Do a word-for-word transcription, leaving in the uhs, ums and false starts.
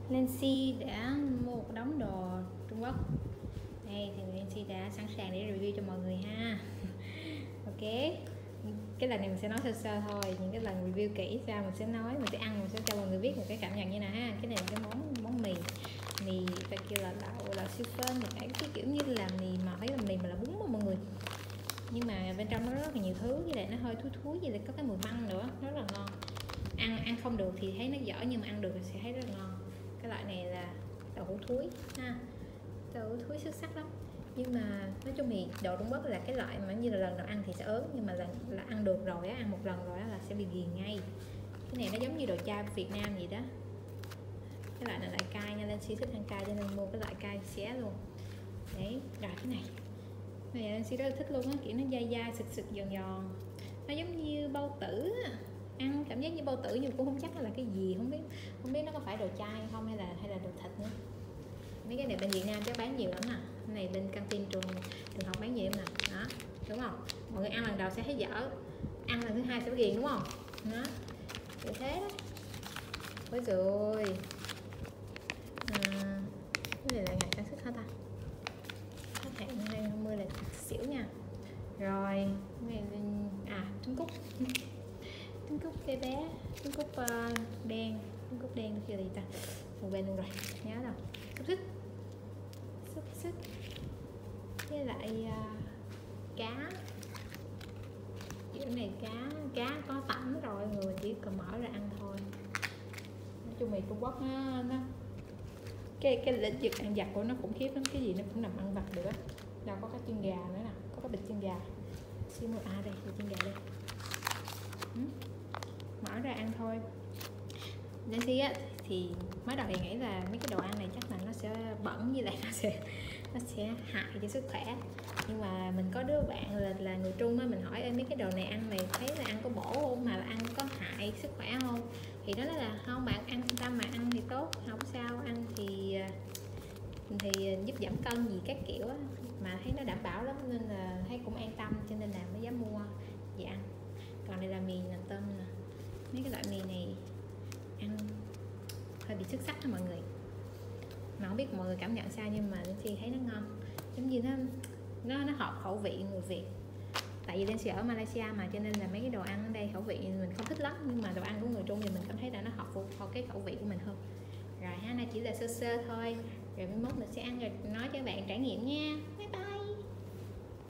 Lancy đã mua một đống đồ Trung Quốc. Đây thì Lancy đã sẵn sàng để review cho mọi người ha. Ok, cái lần này mình sẽ nói sơ sơ thôi, những cái lần review kỹ ra mình sẽ nói, mình sẽ ăn, mình sẽ cho mọi người biết một cái cảm nhận như nào ha. Cái này là cái món món mì mì ta kêu là lẩu là siêu phên, một cái, cái kiểu như là mì mà thấy là mì mà là bún mà mọi người, nhưng mà bên trong nó rất là nhiều thứ, với lại nó hơi thúi thúi, với lại có cái mùi măng nữa, nó rất là ngon. Ăn ăn không được thì thấy nó dở, nhưng mà ăn được thì sẽ thấy rất là ngon. Cái loại này là đậu hũ thúi ha, đậu hũ thúi xuất sắc lắm. Nhưng mà nói chung thì đồ Trung Quốc là cái loại mà như là lần đầu ăn thì sẽ ớn, nhưng mà lần là ăn được rồi á, ăn một lần rồi á là sẽ bị ghiền ngay. Cái này nó giống như đồ chay Việt Nam vậy đó. Cái loại này loại cay nha, lên si thích ăn cay cho nên mua cái loại cay xé luôn. Đấy, rồi cái này cái này lên si rất là thích luôn á, kiểu nó dai dai sực sực giòn giòn, nó giống như bao tử á. Ăn cảm giác như bao tử nhưng cũng không chắc là cái gì, không biết không biết nó có phải đồ chay không hay là hay là đồ thịt nữa. Mấy cái này bên Việt Nam chắc bán nhiều lắm nè, cái này bên căng tin trường trường học bán nhiều lắm nè, đó đúng không? Mọi người ăn lần đầu sẽ thấy dở, ăn lần thứ hai sẽ ghiền đúng không? Đó, kiểu thế đó. Ôi rồi à, cái này là ngày sản xuất hả ta? Hết hạn năm hai không là xỉu nha. Rồi cái này à trứng cút trứng cút cái bé, trứng cút uh, đen, trứng cút đen kia là gì ta, một bên luôn rồi, nhớ rồi. Xúc xích xúc xích với lại uh, cá, kiểu này cá cá có tẩm rồi, người chỉ cần mở ra ăn thôi. Nói chung mì Trung Quốc nó, nó cái cái lĩnh vực ăn vặt của nó khủng khiếp lắm, cái gì nó cũng nằm ăn vặt được á. Đâu có cái chân gà nữa nè, có cái bịch chân gà xíu nữa, à đây bịch chân gà đây. Ừ. Mở ra ăn thôi. Đến khi á thì mới đầu thì nghĩ là mấy cái đồ ăn này chắc là nó sẽ bẩn, với lại nó sẽ nó sẽ hại cho sức khỏe. Nhưng mà mình có đứa bạn là là người Trung á, mình hỏi em mấy cái đồ này ăn này thấy là ăn có bổ không, mà là ăn có hại sức khỏe không, thì nó nói là không, bạn ăn yên tâm mà, ăn thì tốt, không sao, ăn thì thì giúp giảm cân gì các kiểu á, mà thấy nó đảm bảo lắm nên là thấy cũng an tâm, cho nên là mới dám mua về ăn. Còn đây là mì nè, tôm nè, mấy cái loại mì này ăn hơi bị xuất sắc đó mọi người, mà không biết mọi người cảm nhận sao, nhưng mà Linh Si thấy nó ngon, giống như nó nó nó hợp khẩu vị người Việt. Tại vì Linh Si ở Malaysia mà, cho nên là mấy cái đồ ăn ở đây khẩu vị mình không thích lắm, nhưng mà đồ ăn của người Trung thì mình cảm thấy là nó hợp hợp cái khẩu vị của mình hơn. Rồi ha, này chỉ là sơ sơ thôi, rồi mai mốt mình sẽ ăn rồi nói cho các bạn trải nghiệm nha. Bye bye.